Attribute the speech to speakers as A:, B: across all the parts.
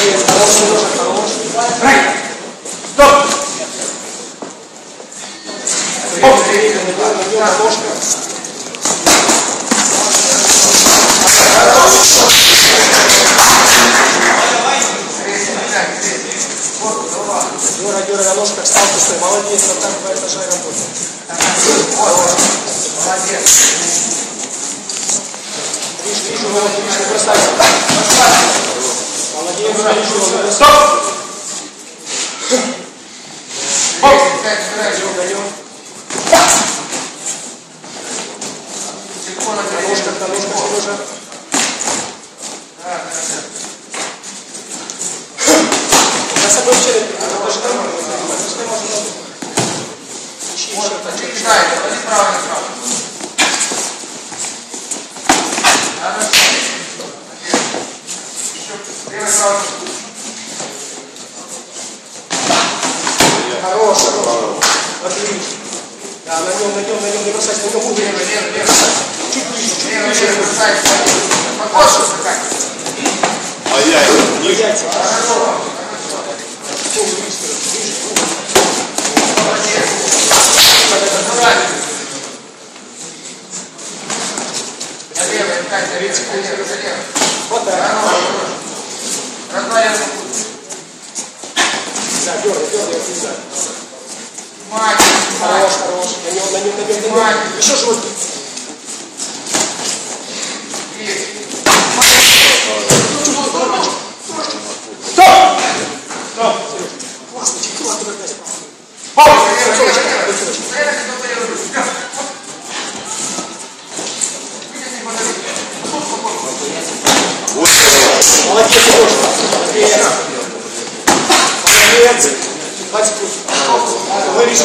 A: Юра, на ножках стал пустой. Молодец, вот так 2 этажа и работает.
B: Молодец.
A: Вижу, не бросайся. Молодец, вижу.
B: Стоп!
A: На ножках, Сережа. За собой челюсть. Даже там можно.
B: Ищи, знает, это неправильно сразу. Еще левый сразу.
A: Хорош. Отлично. Да, на нем, не бросайся, на нем уверенно. Чуть ближе,
B: бросайся. Покоши скакать.
C: А яйца?
A: Не яйца. Вот так. Да, дергай, влезай. Хорош. На нем. Еще живот. Стоп! Классно, классно. Молодец, Леша. Молодец. Хватит. Говоришь.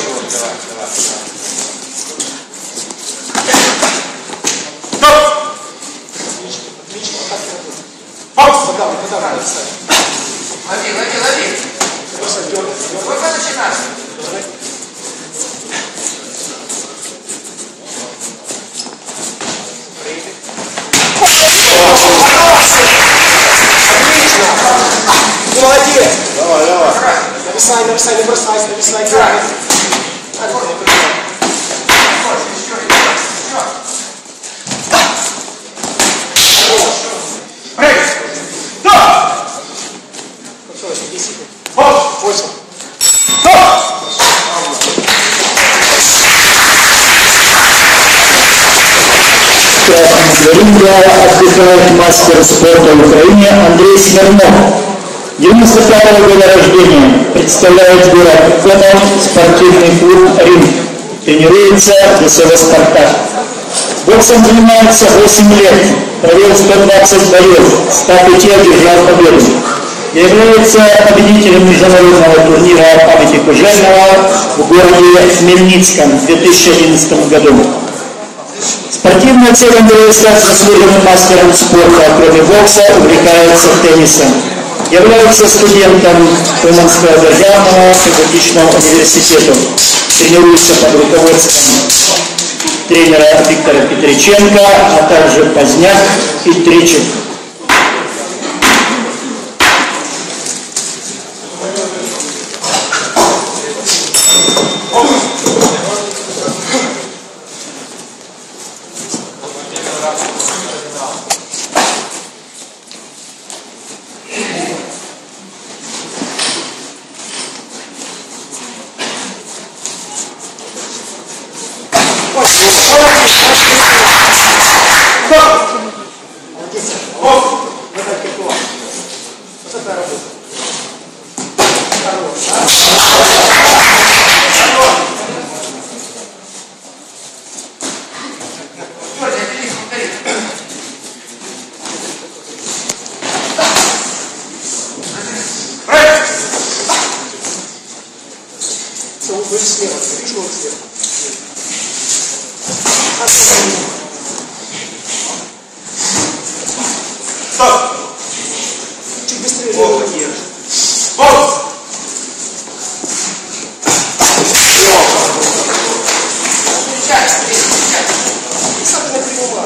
A: Стоп! Отлично. Пауза. Подавай.
B: Лови. Сколько начинаешь?
A: Молодец.
C: Давай.
A: Нависай, не бросайся, нависай.
D: Отдыхает мастер спорта в Украине Андрей Смирнов. 95-го года рождения. Представляет город Конов, спортивный клуб «Рим». Тренируется в ДСВ «Спартак». Боксом занимается 8 лет. Провел 120 боев. 105 одержал победу. Является победителем международного турнира памяти Кужельного в городе Хмельницком в 2011 году. Спортивная цель Андрея стать заслуженным мастером спорта, кроме бокса, увлекается теннисом. Является студентом Уманского державного педагогического университета. Тренируется под руководством тренера Виктора Петриченко, а также Поздняк и Тричек.
B: Стоп!
A: Чуть быстрее. Молодец.
B: Пауза!
A: Сам на прямого.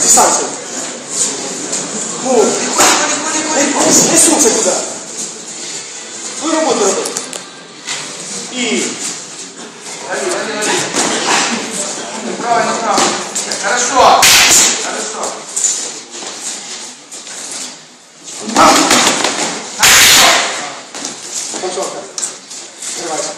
A: дистанцию. Ну, не суйся туда. Свою работу работай. И...
B: Направо, направо. Хорошо. Хорошо.
A: Концовка. Открывайся.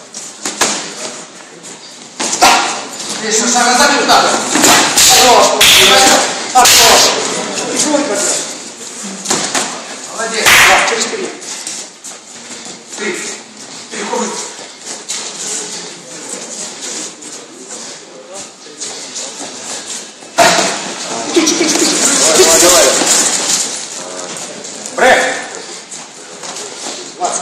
B: Здесь шаг назад не надо.
A: Хорош. Хорош. И свой квадрат.
B: Молодец.
A: Да, через перед.
B: Ты. Переходишь.
C: Давай.
B: Брэк.
A: 20.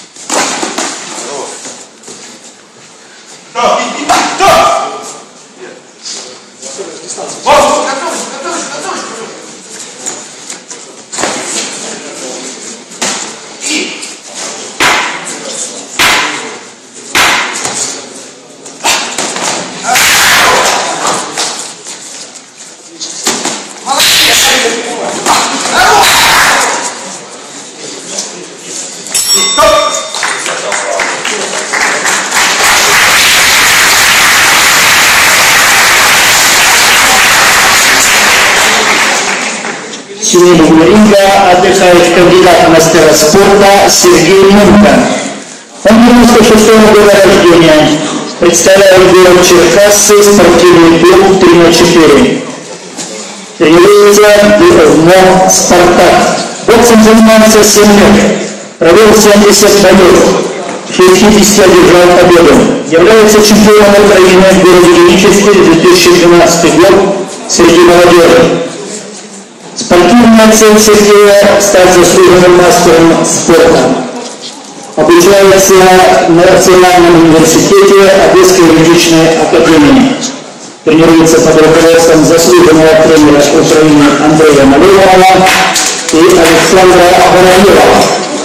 B: Да. Да.
A: Дистанцию.
B: Готовься. И.
D: Сегодня в ринга отдыхает кандидат в мастера спорта Сергей Мунка. Он 96-го года рождения. Представляет город Черкассы, спортивный клуб 3х4. Тренируется в «Спартак». Боксом занимается 7 лет. Провел 70 боев. В 60 одержал победу. Является чемпионом Украины в городе Генический 2012 год среди молодежи. Спортивная цель Сергея – стать заслуженным мастером спорта. Обучается в Национальном университете Одесской юридической академии. Тренируется под руководством заслуженного тренера Украины Андрея Малевова и Александра Воронева.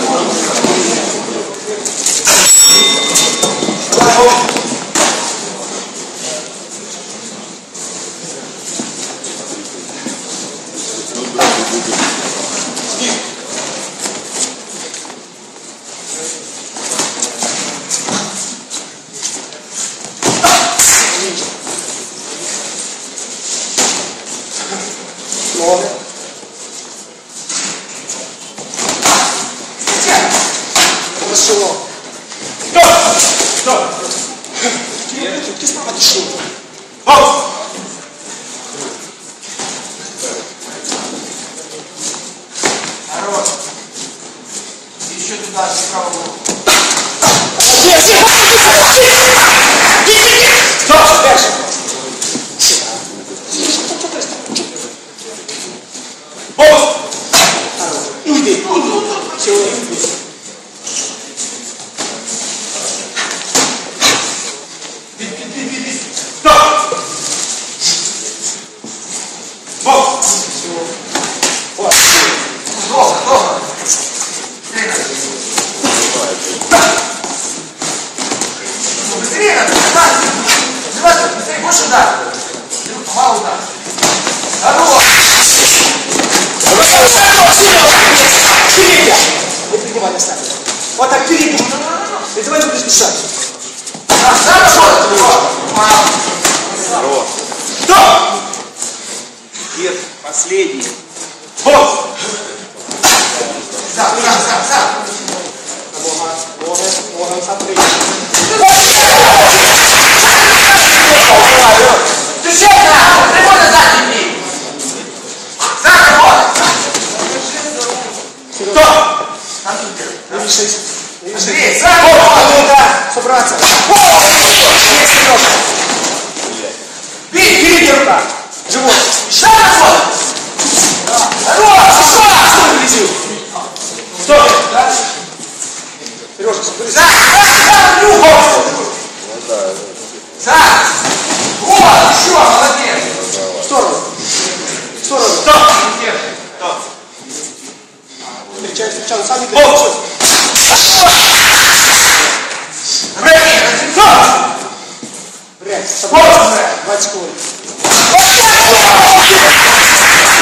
A: Ноги. Хорошо.
B: Стоп.
A: Ты справа дыши.
B: Бокс. Хорош. Еще туда, справа руку.
A: Стоп, дальше.
B: Бокс.
A: И уйди. Сегодня уйди.
B: Стоп. Бокс.
A: Вот.
B: Плохо. Быстрее надо. Быстрее, больше удар. Мало удар. Хорош.
A: Вперед! Не придевай на старт. Вот так вперед. Придевай, будешь дышать.
C: Здорово.
B: Стоп!
C: Нет, последний.
B: Бокс! Сам.
A: Ногам смотри.
B: Ты честно! Прямой назад не бей! Сам работай! Стоп!
A: Не мешайся.
B: Андрей, сам работай!
A: Да, собраться.
B: Бей, бери рука!
A: Живот.
B: Шаг работай! Хорош!
A: Что вылезил?
B: Стоп!
A: Сережа, соберись.
B: Сам, бокс! Сам! Вот, еще, молодец!
A: В сторону. В сторону.
B: Стоп!
A: Встречай, сами
B: Бокс!
A: Брять,
B: Бокс!
A: 20 секунд.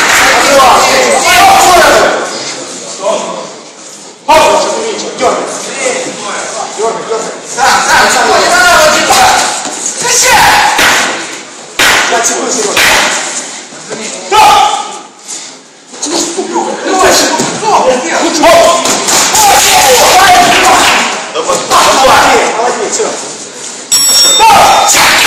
B: Чего не надо вот типа? Качай!
A: 5 секунд, Сережа. Молодец, все.